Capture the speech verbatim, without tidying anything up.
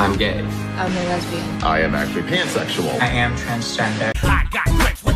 I'm gay. I'm a lesbian. I am actually pansexual. I am transgender. I got